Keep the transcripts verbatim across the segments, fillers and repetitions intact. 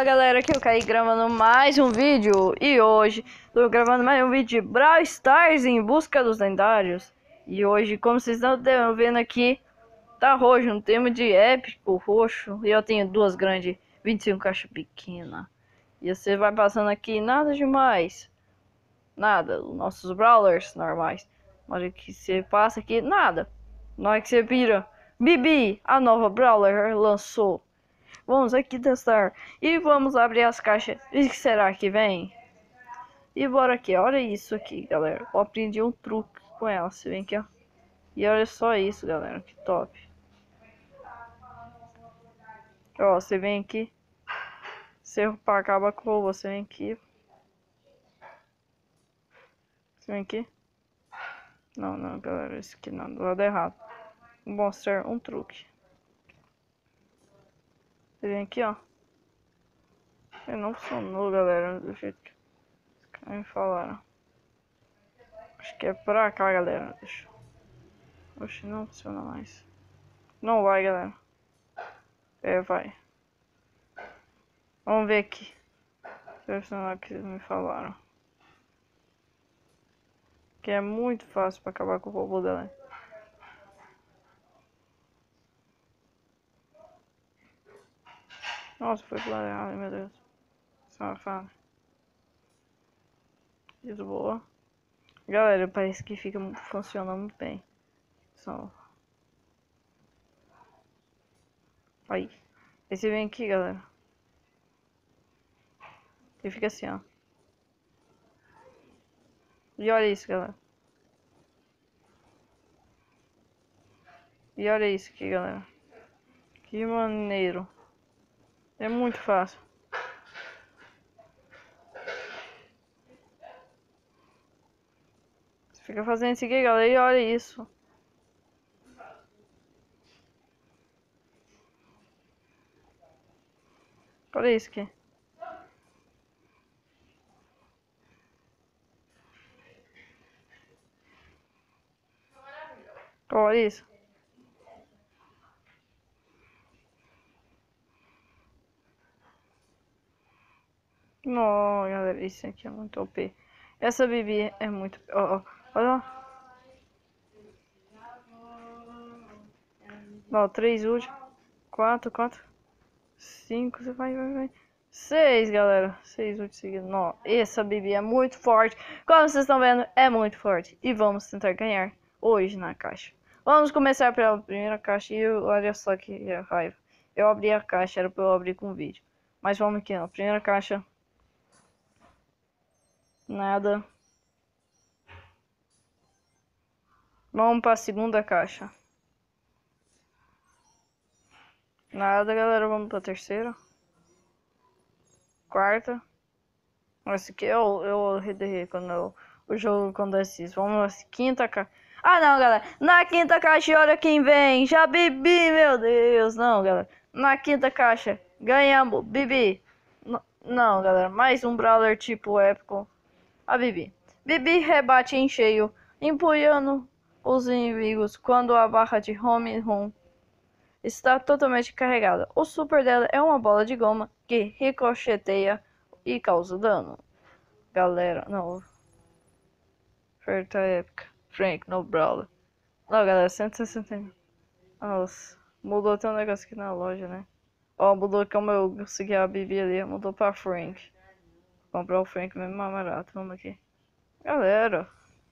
Fala galera, aqui eu caí gravando mais um vídeo. E hoje tô gravando mais um vídeo de Brawl Stars em busca dos lendários. E hoje, como vocês estão vendo aqui, tá roxo, um tema de épico roxo. E eu tenho duas grandes, vinte e cinco caixas pequenas. E você vai passando aqui, nada demais. Nada, os nossos Brawlers normais. Na hora que você passa aqui, nada. Na hora que você vira, Bibi, a nova Brawler lançou. Vamos aqui testar. E vamos abrir as caixas. E o que será que vem? E bora aqui. Olha isso aqui, galera. Eu aprendi um truque com ela. Você vem aqui, ó. E olha só isso, galera. Que top. Ó, você vem aqui. Você acaba com você vem aqui. Você vem aqui. Não, não, galera. Esse aqui não. Do lado errado. Vou mostrar um truque. Você vem aqui, ó. Ele não funcionou, galera, do jeito que os caras me falaram. Acho que é pra cá, galera. Deixa. Oxe, não funciona mais. Não vai, galera. É, vai. Vamos ver aqui. Se vai funcionar o que eles me falaram. Que é muito fácil pra acabar com o robô dela. Nossa, foi pro lado errado, meu Deus. Safado. Isso, boa. Galera, parece que fica funcionando muito bem. Só. Aí. Aí você vem aqui, galera. E fica assim, ó. E olha isso, galera. E olha isso aqui, galera. Que maneiro. É muito fácil. Você fica fazendo isso aqui, galera. E olha isso. Olha isso aqui. Olha isso. Não, galera, isso aqui é muito O P. Essa Bibi é muito... Ó, ó, olha. Ó, três ult. Quatro, quatro. Cinco, você vai, vai, vai. Seis, galera. Seis ult seguidos. Não, essa Bibi é muito forte. Como vocês estão vendo, é muito forte. E vamos tentar ganhar hoje na caixa. Vamos começar pela primeira caixa. E olha só que raiva. Eu abri a caixa, era pra eu abrir com vídeo. Mas vamos aqui, ó. Primeira caixa. Nada. Vamos para a segunda caixa. Nada, galera. Vamos para a terceira. Quarta. Esse aqui é o, é o R D R, quando eu, o jogo acontece isso. Vamos para a quinta caixa. Ah, não, galera. Na quinta caixa, olha quem vem. Já Bibi, meu Deus. Não, galera. Na quinta caixa, ganhamos. Bibi. N não, galera. Mais um Brawler tipo épico. A Bibi. Bibi rebate em cheio, empunhando os inimigos quando a barra de home run está totalmente carregada. O super dela é uma bola de goma que ricocheteia e causa dano. Galera, não. Oferta épica. Frank, no Brawler. Não, galera, cento e sessenta. Nossa, mudou até um negócio aqui na loja, né? Ó, mudou como eu consegui a Bibi ali, mudou pra Frank. Vou comprar o Frank mesmo mais barato. Vamos aqui. Galera.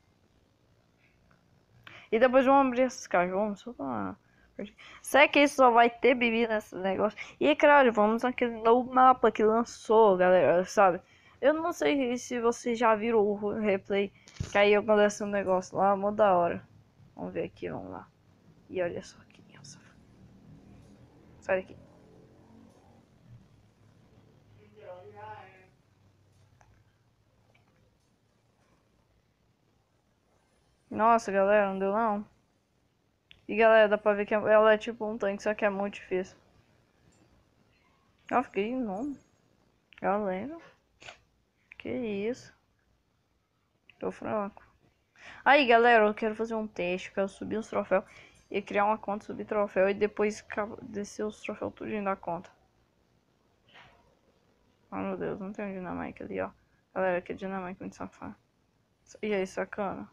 E depois vamos abrir essas caixas. Vamos só pra... Será que isso só vai ter Bibi nesse negócio? E claro, vamos naquele novo mapa que lançou, galera, sabe? Eu não sei se vocês já viram o replay. Que aí acontece um negócio lá, mó da hora. Vamos ver aqui, vamos lá. E olha só aqui, nossa. Sai daqui. Nossa, galera, não deu não. E galera, dá pra ver que ela é tipo um tanque, só que é muito difícil. Eu fiquei não. Galera. Que isso. Tô fraco. Aí, galera, eu quero fazer um teste. Eu quero subir os troféus. E criar uma conta, subir troféu. E depois descer os troféus tudo da conta. Oh, meu Deus, não tem um Dynamite ali, ó. Galera, que Dynamite muito safado. E aí, sacana?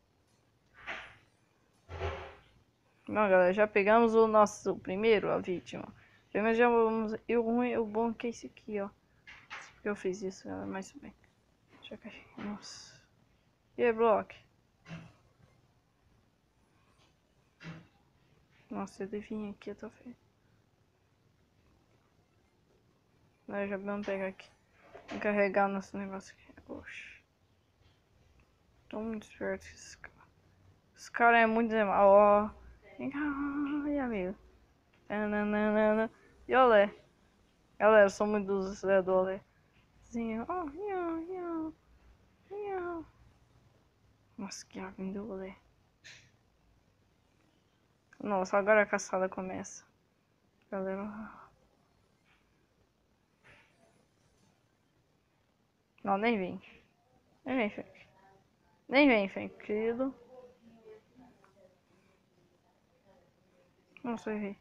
Não, galera, já pegamos o nosso primeiro, a vítima. Primeiro já vamos... E o ruim, o bom que é esse aqui, ó. Eu fiz isso, galera, mas bem. Deixa eu cair. Nossa. E aí, Block? Nossa, eu devia aqui, eu tô feio. Nós já vamos pegar aqui. Vamos carregar nosso negócio aqui. Oxe. Tô muito esperto com esses caras. Os caras é muito demais. Ó. Vem cá, ai, amigo. E olé. Galera, eu sou muito dos Zé do olé. Oh, miau, miau, miau. Nossa, que água do olé. Nossa, agora a caçada começa. Galera. Não, nem vem. Nem vem, Fink. Nem vem, Fink, querido. Nossa, errei.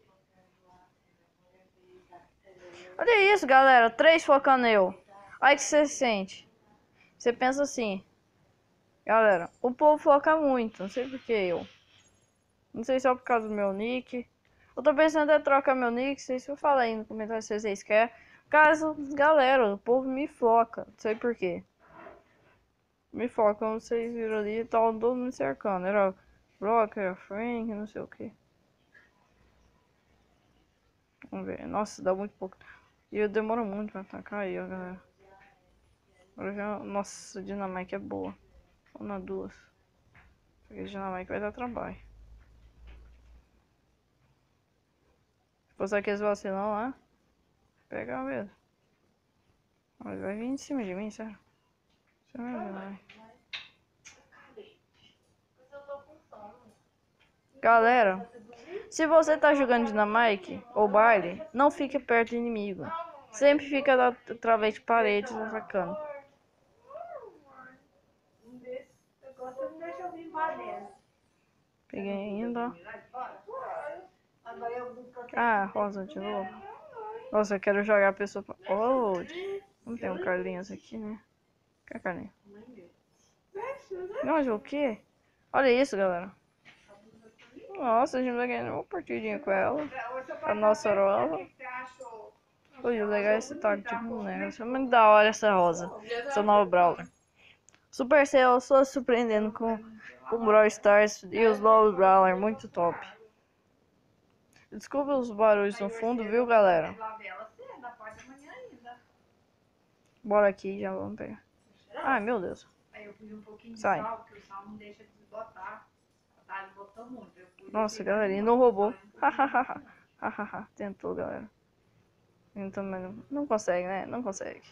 Olha isso, galera. Três focando eu. Olha que você sente. Você pensa assim. Galera, o povo foca muito. Não sei por que eu. Não sei se é por causa do meu nick. Eu tô pensando em trocar meu nick. Não sei se eu falar aí no comentário se vocês querem. Caso, galera, o povo me foca. Não sei por quê. Me foca, como vocês viram ali. Tava todo mundo cercando. Era Brock, era Frank, não sei o que. Vamos ver. Nossa, dá muito pouco. E eu demoro muito pra atacar aí, ó, galera. Agora já... Nossa, a Dynamite é boa. Ou na duas. Porque a Dynamite vai dar trabalho. Se fosse aqueles vacilão lá, pegar mesmo. Mas vai vir em cima de mim, sério. Você não vai ver, não. Galera, se você tá jogando Dynamite ou baile, não fique perto do inimigo. Sempre fica através de paredes atacando. Peguei ainda. Ah, rosa de novo. Nossa, eu quero jogar a pessoa pra... Oh, não tem um Carlinhos aqui, né? Cadê Carlinhos? Não, mas o quê? Olha isso, galera. Nossa, a gente vai ganhar uma partidinha com ela. A nossa rosa. Ui, o legal é esse toque de boneco. É muito da hora essa rosa. Essa nova Brawler. Supercell só surpreendendo com o Brawl Stars e os novos Brawler. Muito top. Desculpa os barulhos no fundo, viu, galera? Bora aqui, já vamos pegar. Ai, meu Deus. Sai. Nossa, galera, ele não roubou. Hahaha. Tentou, galera. Então, mas não consegue, né? Não consegue.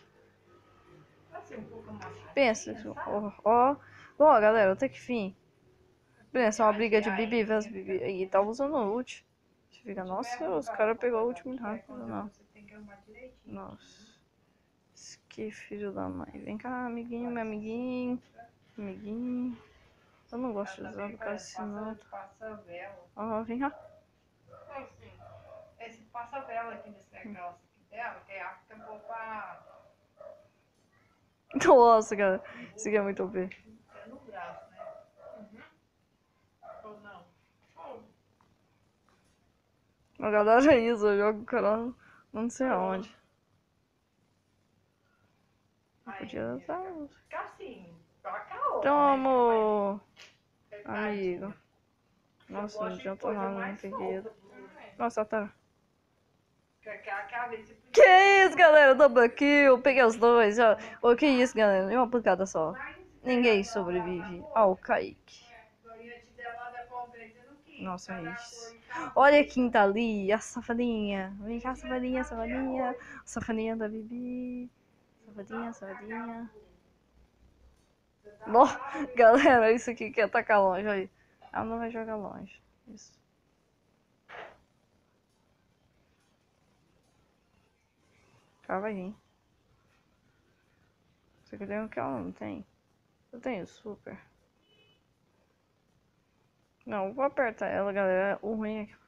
Pensa. Ó, ó. Bom, galera, até que fim. Pensa, uma briga de Bibi versus Bibi. E tá usando o ult. Você fica, nossa, os caras pegou o ult muito rápido. Não. Nossa. Que filho da mãe. Vem cá, amiguinho, meu amiguinho. Amiguinho. Eu não gosto de usar por causa desse não. Ó, vem cá. Esse passa-vela aqui nesse negócio aqui dela, que é a que tampou pra... Nossa, cara. Isso aqui é muito O P. É no braço, né? Uhum. Ou não? A galera é isso, eu jogo o cara não sei aonde. Podia usar. Fica assim, toca a outra. Então, amor. Amigo. Nossa, não adianta nada, não peguei. Nossa, tá. Que isso, galera? Double kill. Peguei os dois. Ó. Oh, que isso, galera? Em uma pancada só. Ninguém sobrevive ao Kaique. Nossa, é isso. Olha quem tá ali. A safadinha. Vem cá, safadinha, safadinha. Safadinha da Bibi. Safadinha, safadinha. Bom, galera, isso aqui quer atacar longe. Aí. Ela não vai jogar longe. Isso. Ela vai vir. Só que tem um que ela não tem. Eu tenho super. Não, vou apertar ela, galera. O ruim é que...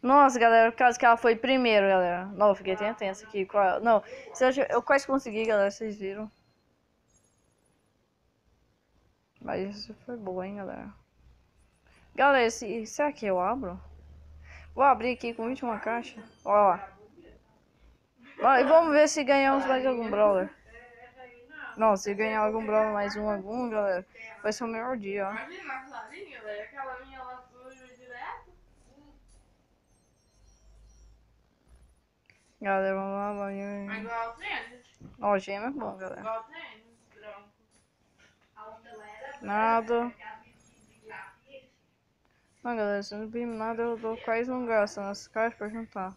Nossa, galera, por causa que ela foi primeiro, galera. Não, eu fiquei até tensa aqui. Qual- Não, se eu, eu quase consegui, galera, vocês viram. Mas isso foi boa, hein, galera. Galera, esse, será que eu abro? Vou abrir aqui com vinte e uma caixa. Olha lá. Ó, e vamos ver se ganhamos mais algum brawler. Não, se ganhar algum brawler mais um algum, galera, vai ser o melhor dia, ó. Imagina a Clarinha, velho. Aquela minha lá suja direto. Galera, vamos lá, Mas vai. igual o tênis. Ó, gema é bom, galera. Igual o tênis, branco. Nada. Não, galera, se não vir nada, eu dou quase um gasto nas caixas pra juntar.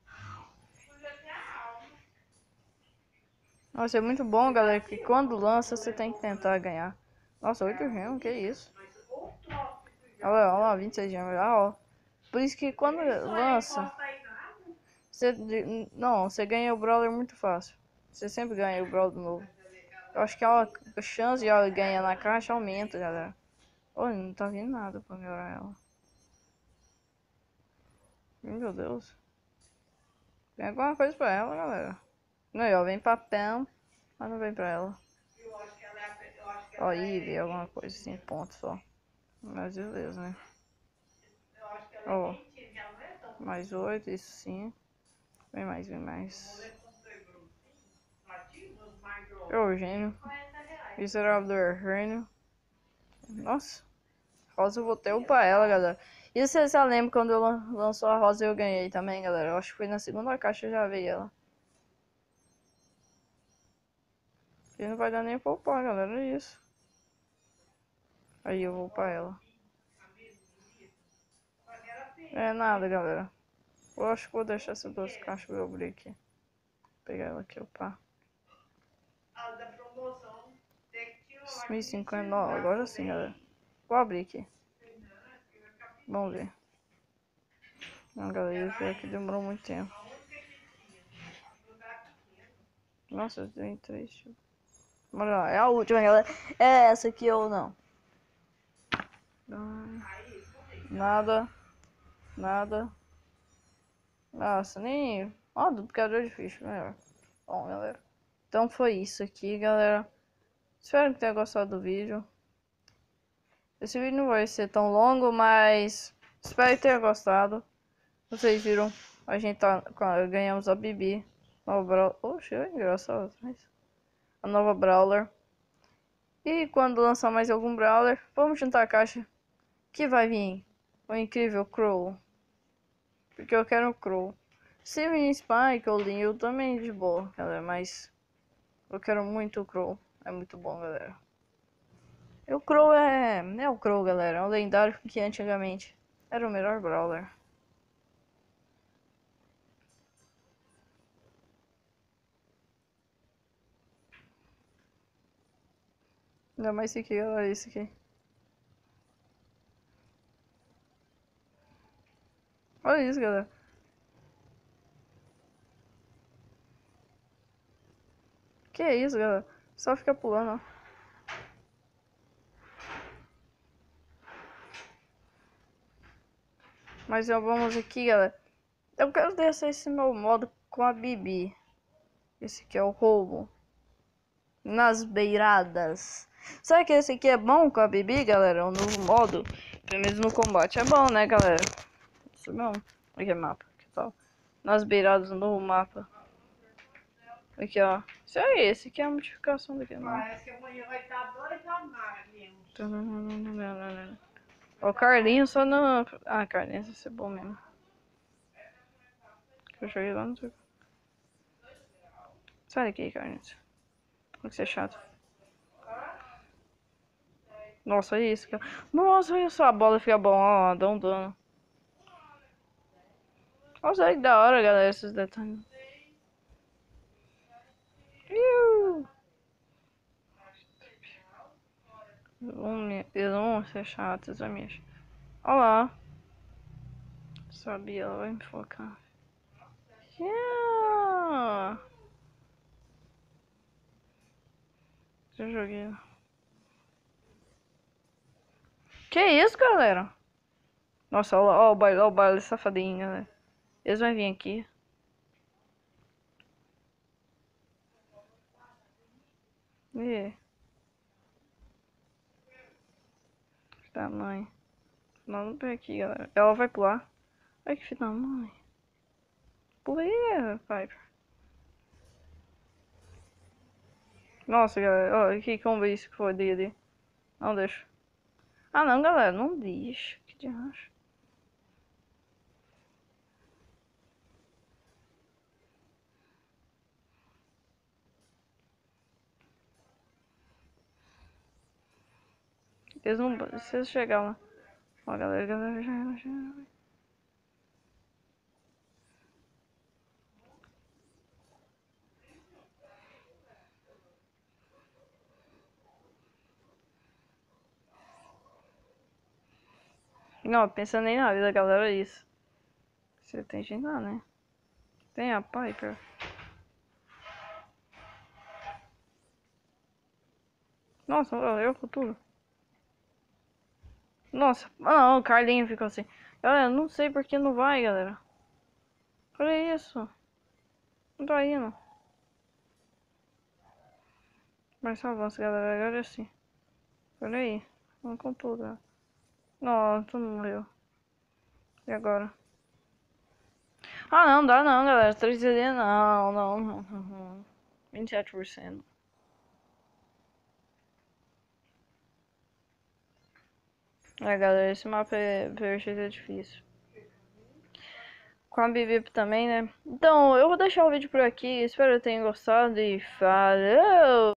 Nossa, é muito bom, galera, que quando lança você tem que tentar ganhar. Nossa, oito gemas, que isso? Olha lá, olha lá, vinte e seis gemas, ah, ó. Por isso que quando lança, você, não, você ganha o brawler muito fácil. Você sempre ganha o brawler novo. Eu acho que a chance de ela ganhar na caixa aumenta, galera. Olha, não tá vindo nada pra melhorar ela. Meu Deus. Tem alguma coisa pra ela, galera. Não, ó, vem papel, mas não vem pra ela. Ó, aí veio alguma coisa assim, ponto só. Mas beleza, né? Ó, mais oito, isso sim. Vem mais, vem mais. Ô, gênio. Miserável gênio. Nossa. Rosa eu vou ter upar ela, galera. E você já lembra quando eu lan lançou a rosa eu ganhei também, galera? Eu acho que foi na segunda caixa já veio ela. E não vai dar nem pra upar, galera, é isso. Aí eu vou upar ela. É nada, galera. Eu acho que vou deixar essas duas caixas pra eu abrir aqui. Vou pegar ela aqui, upar. mil e cinquenta, não, agora sim, galera. Vou abrir aqui. Vamos ver. Não, galera, isso aqui demorou muito tempo. Nossa, tem três. Bora lá, é a última, galera. É essa aqui ou não? Nada. Nada. Nossa, nem... Ó, duplicador de ficha, melhor. Bom, galera. Então foi isso aqui, galera. Espero que tenha gostado do vídeo. Esse vídeo não vai ser tão longo, mas... Espero que tenha gostado. Vocês viram, a gente tá... Ganhamos a Bibi. Nova Brawler. Oxe, é engraçado. Mas... A nova Brawler. E quando lançar mais algum Brawler, vamos juntar a caixa. Que vai vir o incrível Crow. Porque eu quero o Crow. Se vir Spike ou Leo também de boa, galera. Mas eu quero muito o Crow. É muito bom, galera. E o Crow é... é o Crow, galera. É um lendário que antigamente era o melhor Brawler. Ainda mais esse aqui, olha esse aqui. Olha isso, galera. Que é isso, galera? Só fica pulando, ó. Mas ó, vamos aqui, galera. Eu quero descer esse meu modo com a Bibi. Esse aqui é o roubo. Nas beiradas. Será que esse aqui é bom com a Bibi, galera? O novo modo. Pelo menos no combate é bom, né, galera? Isso não. Aqui é mapa. Que tal? Nas beiradas, no novo mapa. Aqui, ó. Isso é esse aqui é a modificação daqui, não. Parece que amanhã vai estar dois amargos. O Carlinhos só não... Ah, Carlinhos vai ser bom mesmo. Eu joguei lá no... Sai daqui, Carlinhos. Tem que ser chato. Nossa, olha isso. Nossa, olha só, a bola fica bom, ó, dá um dano. Nossa, olha que da hora, galera, esses detalhes. Iu. Eles vão ser chatos, amigas. Olha lá. Sabia, ela vai me focar. Yeah. Já joguei. Que isso, galera? Nossa, olha lá, ó o baile, ó o baile safadinho, galera. Eles vão vir aqui. E tamanho. Não, não pega aqui, galera. Ela vai pular. Ai, que filho da mãe. Pula aí, Piper. Nossa, galera. Ó, aqui, como ver isso que foi dele. Não deixa. Ah, não, galera. Não deixa. Que diacho. Eles não... Se eles chegar lá... Ó, galera, galera, já era, já era. Não, pensando nem na vida, galera, é isso. Você tem gente lá, né? Tem a Piper. Nossa, eu futuro. Nossa, ah, não, o Carlinho ficou assim. Galera, não sei porque não vai, galera. Olha isso. Não tá indo. Mas só avança, galera. Agora sim. Olha aí. Vamos com tudo, galera. Não, tu não morreu. E agora? Ah, não, dá não, galera. três D não, não, não, não. vinte e sete por cento. É, galera, esse mapa é, é difícil. Com a Bibip também, né? Então, eu vou deixar o vídeo por aqui. Espero que tenham gostado e falou!